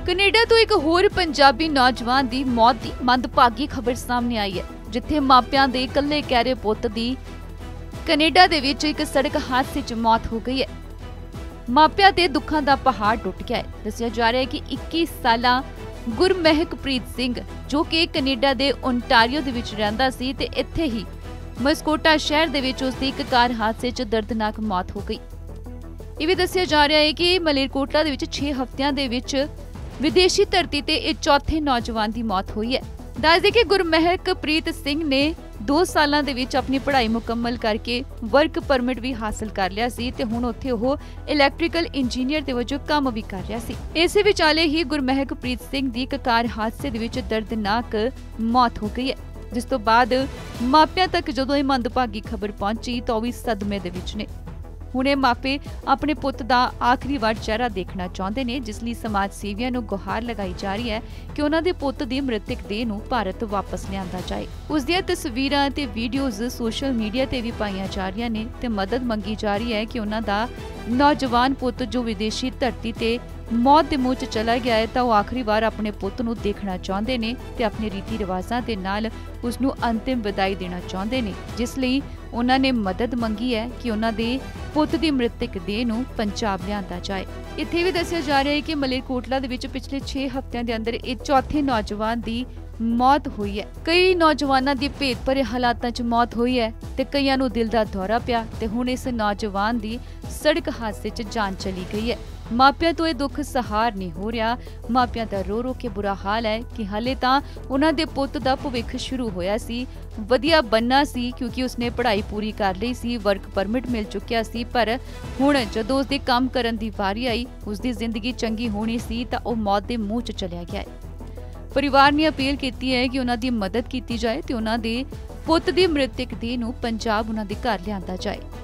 Canada ਤੋਂ ਇੱਕ ਹੋਰ ਪੰਜਾਬੀ ਨੌਜਵਾਨ ਦੀ ਮੌਤ ਦੀ ਮੰਦਭਾਗੀ ਖਬਰ ਸਾਹਮਣੇ ਆਈ ਹੈ, ਜਿੱਥੇ ਮਾਪਿਆਂ ਦੇ ਇਕੱਲੇ ਕਹਿਰੇ ਪੁੱਤ ਦੀ ਕੈਨੇਡਾ ਦੇ ਵਿੱਚ ਇੱਕ ਸੜਕ ਹਾਦਸੇ 'ਚ ਮੌਤ ਹੋ ਗਈ ਹੈ। ਮਾਪਿਆਂ ਤੇ ਦੁੱਖਾਂ ਦਾ ਪਹਾੜ ਟੁੱਟ ਗਿਆ ਹੈ। ਦੱਸਿਆ ਜਾ ਰਿਹਾ ਹੈ ਕਿ 21 ਸਾਲਾ ਗੁਰਮਹਿਕਪ੍ਰੀਤ ਸਿੰਘ, ਜੋ ਕਿ ਕੈਨੇਡਾ ਦੇ ਓਨਟਾਰੀਓ ਦੇ ਵਿੱਚ ਰਹਿੰਦਾ ਸੀ ਤੇ ਇੱਥੇ ਹੀ ਮਸਕੋਟਾ ਸ਼ਹਿਰ ਦੇ ਵਿੱਚ ਉਸ ਦੀ ਇੱਕ ਕਾਰ ਹਾਦਸੇ 'ਚ ਦਰਦਨਾਕ ਮੌਤ ਹੋ ਗਈ। ਇਹ ਵੀ ਦੱਸਿਆ ਜਾ ਰਿਹਾ ਹੈ ਕਿ ਮਲੇਰਕੋਟਲਾ ਦੇ ਵਿੱਚ 6 ਹਫ਼ਤਿਆਂ ਦੇ ਵਿੱਚ ਵਿਦੇਸ਼ੀ ਧਰਤੀ ਤੇ ਇਹ ਚੌਥੇ ਨੌਜਵਾਨ ਦੀ ਮੌਤ ਹੋਈ ਹੈ। ਦੱਸਦੇ ਕਿ ਗੁਰਮਹਿਕਪ੍ਰੀਤ ਸਿੰਘ ਨੇ 2 ਸਾਲਾਂ ਦੇ ਵਿੱਚ ਆਪਣੀ ਪੜ੍ਹਾਈ ਮੁਕੰਮਲ ਕਰਕੇ ਵਰਕ ਪਰਮਿਟ ਵੀ ਹਾਸਲ ਕਰ ਲਿਆ ਸੀ ਤੇ ਹੁਣ ਉੱਥੇ ਉਹ ਇਲੈਕਟ੍ਰੀਕਲ ਇੰਜੀਨੀਅਰ ਦੇ ਵਜੋਂ ਕੰਮ ਵੀ ਕਰ ਰਿਹਾ ਸੀ। ਇਸੇ ਵਿਚਾਲੇ ਹੀ ਗੁਰਮਹਿਕਪ੍ਰੀਤ ਸਿੰਘ ਦੀ ਇੱਕ ਕਾਰ ਹਾਦਸੇ ਦੇ ਵਿੱਚ ਦਰਦਨਾਕ ਮੌਤ ਹੋ ਗਈ ਹੈ, ਜਿਸ ਤੋਂ ਬਾਅਦ ਮਾਪਿਆਂ ਤੱਕ ਜਦੋਂ ਇਹ ਮੰਦਭਾਗੀ ਖਬਰ ਪਹੁੰਚੀ ਤਾਂ ਉਹ ਵੀ ਸਦਮੇ ਦੇ ਵਿੱਚ ਨੇ। ਹੁਣ ਇਹ ਮਾਪੇ ਆਪਣੇ ਪੁੱਤ ਦਾ ਆਖਰੀ ਵਾਰ ਚਿਹਰਾ ਦੇਖਣਾ ਚਾਹੁੰਦੇ ਨੇ, ਜਿਸ ਲਈ ਸਮਾਜ ਸੇਵੀਆਂ ਨੂੰ ਗੁਹਾਰ ਲਗਾਈ ਜਾ ਰਹੀ ਹੈ ਕਿ ਉਹਨਾਂ ਦੇ ਪੁੱਤ ਦੀ ਮ੍ਰਿਤਕ ਦੇਹ ਨੂੰ ਭਾਰਤ ਵਾਪਸ ਲਿਆਂਦਾ ਜਾਏ। ਉਸ ਦੀਆਂ ਤਸਵੀਰਾਂ ਤੇ ਵੀਡੀਓਜ਼ ਸੋਸ਼ਲ ਮੀਡੀਆ ਤੇ ਵੀ ਪਾਈਆਂ ਜਾ ਰਹੀਆਂ ਨੇ ਤੇ ਮਦਦ ਮੰਗੀ ਜਾ ਰਹੀ ਹੈ ਕਿ ਉਹਨਾਂ ਦਾ ਨੌਜਵਾਨ ਪੁੱਤ ਜੋ ਵਿਦੇਸ਼ੀ ਧਰਤੀ ਤੇ ਮੌਤ ਦੇ ਮੂੰਹ 'ਚ ਚਲਾ ਗਿਆ ਹੈ ਤਾਂ ਉਹ ਆਖਰੀ ਵਾਰ ਆਪਣੇ ਪੁੱਤ ਨੂੰ ਦੇਖਣਾ ਚਾਹੁੰਦੇ ਨੇ ਤੇ ਆਪਣੇ ਰੀਤੀ ਰਿਵਾਜ਼ਾਂ ਦੇ ਨਾਲ ਉਸ ਨੂੰ ਅੰਤਿਮ ਵਿਦਾਈ ਦੇਣਾ ਚਾਹੁੰਦੇ ਨੇ, ਜਿਸ ਲਈ ਉਹਨਾਂ ਨੇ ਮਦਦ ਮੰਗੀ ਹੈ ਕਿ ਉਹਨਾਂ ਦੇ ਪੁੱਤ ਦੀ ਮ੍ਰਿਤਕ ਦੇਹ ਨੂੰ ਪੰਜਾਬ ਲਿਆਂਦਾ ਜਾਏ। ਇੱਥੇ ਵੀ ਦੱਸਿਆ ਜਾ ਰਿਹਾ ਹੈ ਕਿ ਮਲੇਰਕੋਟਲਾ ਦੇ ਵਿੱਚ ਪਿਛਲੇ 6 ਹਫ਼ਤਿਆਂ ਦੇ ਅੰਦਰ ਇਹ ਚੌਥੇ ਨੌਜਵਾਨ ਦੀ ਮੌਤ ਹੋਈ ਹੈ। ਕਈ ਨੌਜਵਾਨਾਂ ਦੀ ਭੇਤ ਭਰੇ ਹਾਲਾਤਾਂ 'ਚ ਮੌਤ ਹੋਈ ਹੈ ਤੇ ਕਈਆਂ ਨੂੰ ਦਿਲ ਦਾ ਦੌਰਾ ਪਿਆ ਤੇ ਹੁਣ ਇਸ ਨੌਜਵਾਨ ਦੀ ਸੜਕ ਹਾਦਸੇ 'ਚ ਜਾਨ ਚਲੀ ਗਈ ਹੈ। ਮਾਪਿਆਂ ਤੋਂ ਇਹ ਦੁੱਖ ਸਹਾਰ ਨਹੀਂ ਹੋ ਰਿਹਾ। ਮਾਪਿਆਂ ਦਾ ਰੋ ਰੋ ਕੇ ਬੁਰਾ ਹਾਲ ਹੈ ਕਿ ਹਾਲੇ ਤਾਂ ਉਹਨਾਂ ਦੇ ਪੁੱਤ ਦਾ ਭਵਿੱਖ ਸ਼ੁਰੂ ਹੋਇਆ ਸੀ, ਵਧੀਆ ਬੰਨਾ ਸੀ ਕਿਉਂਕਿ ਉਸਨੇ ਪੜ੍ਹਾਈ ਪੂਰੀ ਕਰ ਲਈ ਸੀ, ਵਰਕ ਪਰਮਿਟ ਮਿਲ ਚੁੱਕਿਆ ਸੀ, ਪਰ ਹੁਣ ਜਦੋਂ ਉਸਦੇ ਕੰਮ ਕਰਨ ਦੀ ਵਾਰੀ ਆਈ, ਉਸਦੀ ਜ਼ਿੰਦਗੀ ਚੰਗੀ ਹੋਣੀ ਸੀ ਤਾਂ ਉਹ ਮੌਤ ਦੇ ਮੂੰਹ 'ਚ ਚਲਿਆ ਗਿਆ ਹੈ। ਪਰਿਵਾਰ ਨੇ ਅਪੀਲ ਕੀਤੀ ਹੈ ਕਿ ਉਹਨਾਂ ਦੀ ਮਦਦ ਕੀਤੀ ਜਾਏ ਤੇ ਉਹਨਾਂ ਦੇ ਪੁੱਤ ਦੀ ਮ੍ਰਿਤਕ ਦੇਹ ਨੂੰ ਪੰਜਾਬ ਉਹਨਾਂ ਦੇ ਘਰ ਲਿਆਂਦਾ ਜਾਏ।